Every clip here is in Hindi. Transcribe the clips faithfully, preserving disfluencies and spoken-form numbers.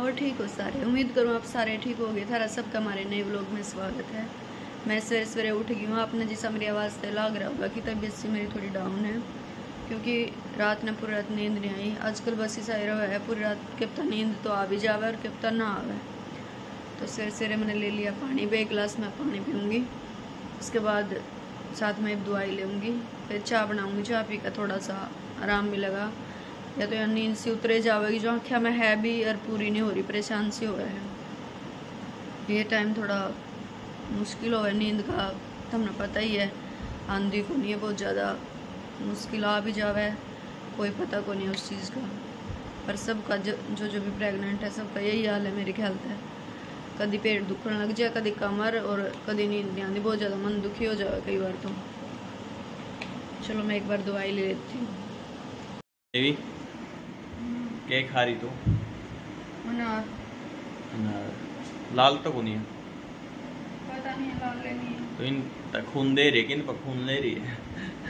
और ठीक हो सारे, उम्मीद करूँ आप सारे ठीक हो गए। थारा सबका हमारे नए व्लॉग में स्वागत है। मैं सवेरे सवेरे उठ गई हूँ। आपने जैसा मेरी आवाज़ से लग रहा होगा कि तबीयत से मेरी थोड़ी डाउन है, क्योंकि रात ने पूरी रात नींद नहीं आई। आजकल बस ऐसा रहा है पूरी रात के पता नींद तो आ भी जावे और के पता ना आवे। तो सवेरे सवेरे मैंने ले लिया पानी, बे गिलास में पानी पीऊँगी, उसके बाद साथ में एक दवाई लूँगी, फिर चाय बनाऊँगी। चाय पी कर थोड़ा सा आराम मिलेगा, या तो यार नींद से उतरे जाएगी जो आँखें में है भी और पूरी नहीं हो रही, परेशान से हो रहा है। ये टाइम थोड़ा मुश्किल हो है नींद का, तो हमें पता ही है आंधी को नहीं है, बहुत ज़्यादा मुश्किल आ भी जावे, कोई पता को नहीं है उस चीज़ का। पर सबका जो जो जो भी प्रेग्नेंट है सबका यही हाल है मेरे ख्याल से। कभी पेट दुखने लग जाए, कभी कमर, और कभी नींद नहीं आती, बहुत ज़्यादा मन दुखी हो जाए कई बार। तो चलो मैं एक बार दवाई ले लेती हूँ। क्या खा रही तू? अनार। अनार लाल तो को नहीं है, पता नहीं लाल लेनी है तो इन तक खून दे रही है कि इन पर खून ले रही है?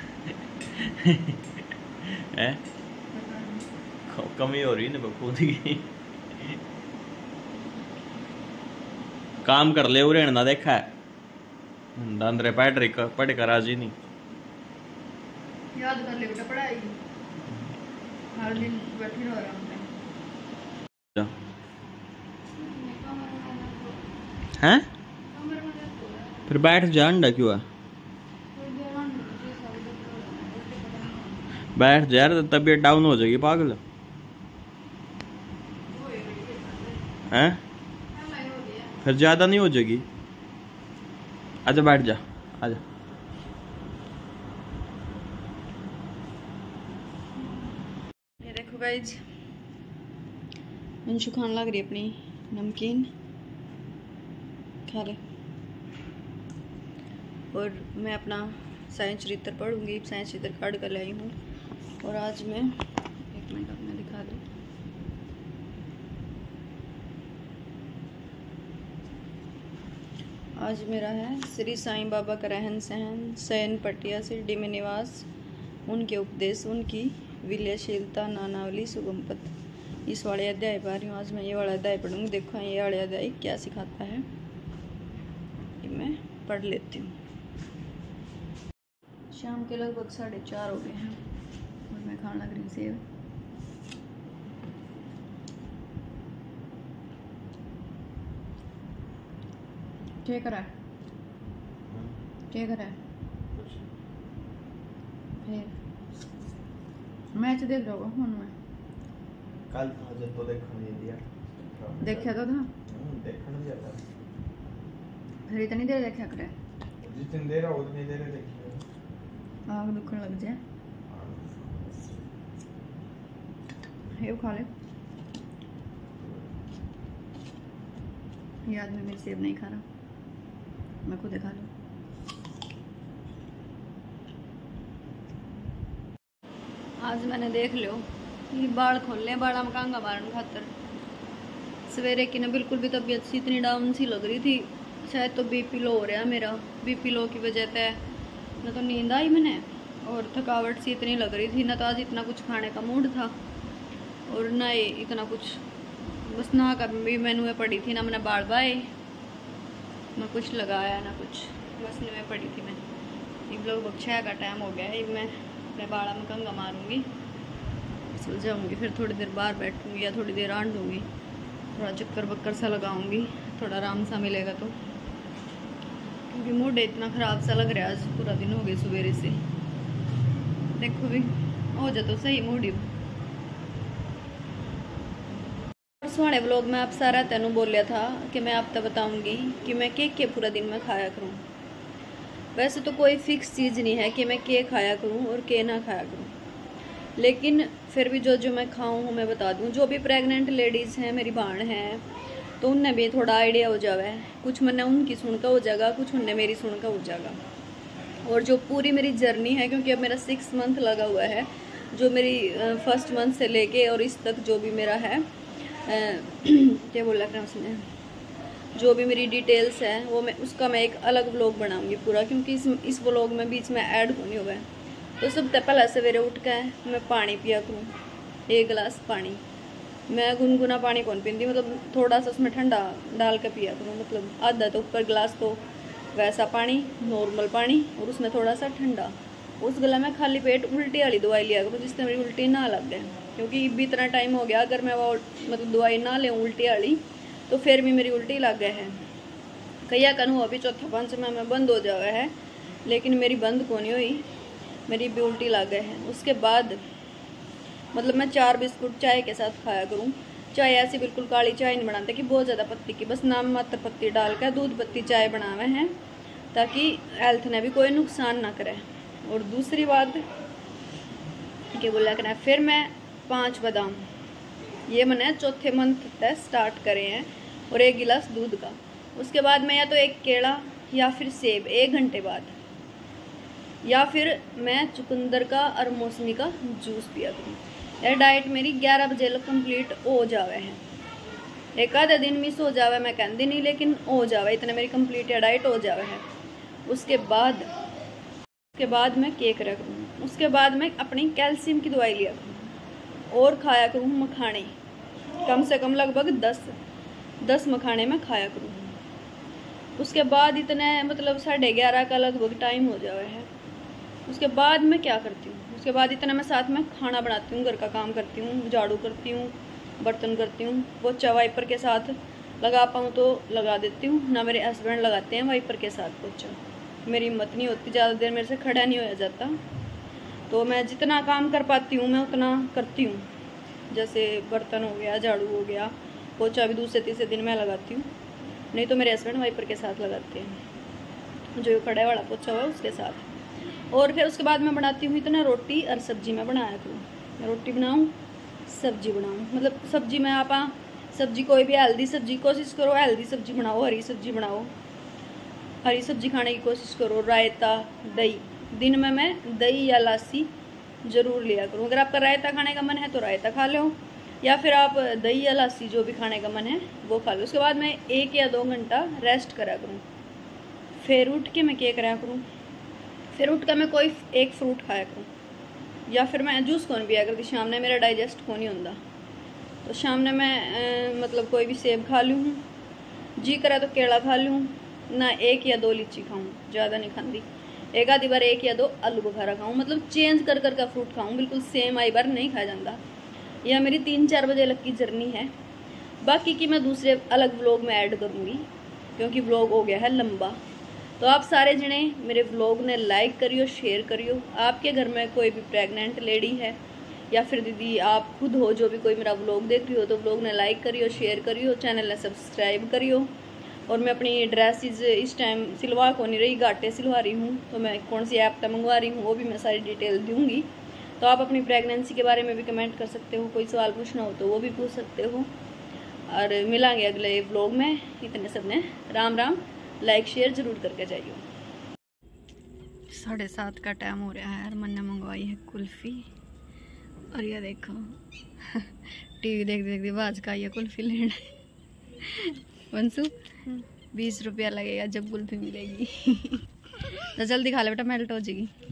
हैं? कमी हो रही है ना खून की। काम कर ले उरे ना देखा है अंदर पैड रही पढ़ कर आज ही नहीं याद कर ले बेटा पढ़ाई, हर दिन बैठी रहो आराम में। हैं? फिर बैठ जा, अंडा क्यों है? बैठ जा यार, तबीयत डाउन हो जाएगी पागल। हैं? फिर ज्यादा नहीं हो जाएगी? आजा बैठ जा, आजा। ये देखो गाइज, अंशु खान लग रही है अपनी नमकीन, खा ले। और मैं अपना साइंस चरित्र पढ़ूंगी, साइंस चरित्र काट कर लाई हूँ। और आज मैं एक मिनट अपने दिखा दूँ, आज मेरा है श्री साईं बाबा का रहन सहन, शयन पटिया शिरडी में निवास, उनके उपदेश, उनकी विलयशीलता, नानावली, सुगमपथ, इस वाले अध्याय पा रही हूँ। आज मैं ये वाला अध्याय पढ़ूंगी। देखो ये वाला अध्याय क्या सिखाता है, ये मैं पढ़ लेती हूँ। शाम के लगभग साढ़े चार हो गए हैं और मैं खाने लग रही हूँ सेब। क्या करा है? क्या करा है? फिर मैच देख रहा होगा फोन में। कल था जब तो देखा नहीं दिया, देखा तो था, देखा नहीं जाता। फिर इतनी देर देखा करे, जितनी देर हो उतनी देर देखी। आग दुखने लग जाए, ये खा ले। याद में मेरी सेब नहीं खा रहा, मैं खुद खा लूँ। आज मैंने देख लो ये बाल खोल ले, बाड़ा में कांगा मारने खातर। सवेरे की ना बिल्कुल भी तबीयत सी इतनी डाउन सी लग रही थी, शायद तो बीपी लो हो रहा मेरा। बीपी लो की वजह से ना तो नींद आई मैंने, और थकावट सी इतनी लग रही थी ना, तो आज इतना कुछ खाने का मूड था और ना ही इतना कुछ, बस ना का भी मेनू में पड़ी थी ना, मैंने बाल बाए ना कुछ लगाया ना कुछ, बस में पड़ी थी मैं। ये लोग छः का टाइम हो गया है, मैं अपने बाड़ा में कंगा मारूंगी, सो जाऊँगी, फिर थोड़ी देर बाहर बैठूँगी या थोड़ी देर आंट दूँगी, थोड़ा चक्कर बक्कर सा लगाऊंगी, थोड़ा आराम सा मिलेगा तो, क्योंकि मूड इतना ख़राब सा लग रहा है। आज पूरा दिन हो गया सवेरे से, देखो भी हो जाए तो सही मूड ही। परसों ब्लॉग में आप सारा तेनू बोलिया था कि मैं आप तक बताऊंगी कि मैं केक के पूरा दिन में खाया करूं। वैसे तो कोई फिक्स चीज़ नहीं है कि मैं केक खाया करूं और के ना खाया करूं, लेकिन फिर भी जो जो मैं खाऊं मैं बता दूं। जो भी प्रेग्नेंट लेडीज़ हैं, मेरी बहन है, तो उनने भी थोड़ा आइडिया हो जावे, कुछ मैंने उनकी सुनकर हो जाएगा, कुछ उनने मेरी सुनकर हो जाएगा। और जो पूरी मेरी जर्नी है, क्योंकि अब मेरा सिक्स मंथ लगा हुआ है, जो मेरी फर्स्ट मंथ से लेके और इस तक जो भी मेरा है, क्या बोला था उसने, जो भी मेरी डिटेल्स है वो मैं उसका मैं एक अलग ब्लॉग बनाऊंगी पूरा, क्योंकि इस इस ब्लॉग में बीच में ऐड होनी हुआ है। तो सबसे पहले सवेरे उठ कर मैं पानी पिया करूँ, एक गिलास पानी, मैं गुनगुना पानी कौन पीती, मतलब थोड़ा सा उसमें ठंडा डाल के पिया करूँ, मतलब आधा तो ऊपर गिलास तो वैसा पानी नॉर्मल पानी और उसमें थोड़ा सा ठंडा। उस गला में खाली पेट उल्टी वाली दवाई लिया करूँ जिससे मेरी उल्टी ना लग जाए, क्योंकि भी इतना टाइम हो गया अगर मैं वो मतलब दवाई ना लें उल्टी वाली तो फिर भी मेरी उल्टी लग गए है। कई कन हुआ भी चौथा पंचमा में बंद हो जावा है, लेकिन मेरी बंद को नहीं हुई, मेरी भी उल्टी लग गए है। उसके बाद मतलब मैं चार बिस्कुट चाय के साथ खाया करूँ। चाय ऐसी बिल्कुल काली चाय नहीं बनाते कि बहुत ज़्यादा पत्ती की, बस नाम मात्र पत्ती डाल कर दूध पत्ती चाय बनावे हैं ताकि हेल्थ ने भी कोई नुकसान ना करे। और दूसरी बात क्या बोला करना, फिर मैं पाँच बादाम ये मैंने चौथे मंथ तक स्टार्ट करे हैं और एक गिलास दूध का। उसके बाद मैं या तो एक केला या फिर सेब एक घंटे बाद, या फिर मैं चुकंदर का और मौसमी का जूस पिया करूँ। यह डाइट मेरी ग्यारह बजे तक कंप्लीट हो जावे है। एक आधा दिन मिस हो जावे मैं कहती नहीं, लेकिन हो जावे इतना मेरी कंप्लीट डाइट हो जावे है। उसके बाद उसके बाद मैं केक रख करूँ। उसके बाद मैं अपनी कैल्शियम की दवाई लिया करूँ और खाया करूँ मखाने, कम से कम लगभग दस दस मखाने में खाया करूँ। उसके बाद इतने मतलब साढ़े ग्यारह का लगभग टाइम हो जावे है। उसके बाद मैं क्या करती हूँ, उसके बाद इतना मैं साथ में खाना बनाती हूँ, घर का काम करती हूँ, झाड़ू करती हूँ, बर्तन करती हूँ। पोछा वाइपर के साथ लगा पाऊँ तो लगा देती हूँ, ना मेरे हस्बैंड लगाते हैं वाइपर के साथ पोछा, मेरी हिम्मत नहीं होती, ज़्यादा देर मेरे से खड़ा नहीं होया जाता। तो मैं जितना काम कर पाती हूँ मैं उतना करती हूँ। जैसे बर्तन हो गया, झाड़ू हो गया, पोछा भी दूसरे तीसरे दिन मैं लगाती हूँ, नहीं तो मेरे हस्बैंड वाइपर के साथ लगाते हैं, जो खड़े वाला पोछा हुआ उसके साथ। और फिर उसके बाद मैं बनाती हूँ इतना रोटी और सब्जी मैं बनाया करूँ। रोटी बनाऊँ सब्जी बनाऊँ, मतलब सब्जी में आप सब्जी कोई भी हेल्दी सब्जी कोशिश करो, हेल्दी सब्जी बनाओ, हरी सब्जी बनाओ, हरी सब्जी खाने की कोशिश करो। रायता, दही, दिन में मैं दही या लस्सी ज़रूर लिया करूँ। अगर आपका रायता खाने का मन है तो रायता खा लो, या फिर आप दही या लस्सी जो भी खाने का मन है वो खा लो। उसके बाद मैं एक या दो घंटा रेस्ट करा करूँ, फिर उठ के मैं क्या करा करूँ, फिर उठ कर मैं कोई एक फ्रूट खाया करूँ, या फिर मैं जूस कौन पिया करती शाम ने, मेरा डाइजेस्ट को नहीं होता तो शाम ने मैं आ, मतलब कोई भी सेब खा लूँ, जी करा तो केला खा लूँ, ना एक या दो लीची खाऊँ, ज़्यादा नहीं खाती, एक आधी बार एक या दो आलू बुखारा खाऊँ, मतलब चेंज कर कर का फ्रूट खाऊँ, बिल्कुल सेम आई बार नहीं खाया जाता। यह मेरी तीन चार बजे लग की जर्नी है। बाकी की मैं दूसरे अलग व्लॉग में ऐड करूँगी क्योंकि व्लॉग हो गया है लंबा। तो आप सारे जने मेरे व्लॉग ने लाइक करियो, शेयर करियो। आपके घर में कोई भी प्रेग्नेंट लेडी है या फिर दीदी आप खुद हो जो भी कोई मेरा व्लॉग देख रही हो तो व्लॉग ने लाइक करियो, शेयर करियो, चैनल ने सब्सक्राइब करियो। और मैं अपनी ड्रेसेस इस टाइम सिलवा को नहीं रही, घाटे सिलवा रही हूँ, तो मैं कौन सी ऐप पर मंगवा रही हूँ वो भी मैं सारी डिटेल दूँगी। तो आप अपनी प्रेगनेंसी के बारे में भी कमेंट कर सकते हो, कोई सवाल पूछना हो तो वो भी पूछ सकते हो। और मिलांगे अगले व्लॉग में। इतने सब ने राम राम, लाइक शेयर जरूर करके जाइए। साढ़े सात का टाइम हो रहा है और मैंने मंगवाई है कुल्फ़ी, और ये देखो टीवी देख देख देख आज का ये कुल्फ़ी लेना वंशु बीस रुपया लगेगा जब कुल्फ़ी मिलेगी तो जल्दी खा ले बेटा, मेल्ट हो जाएगी।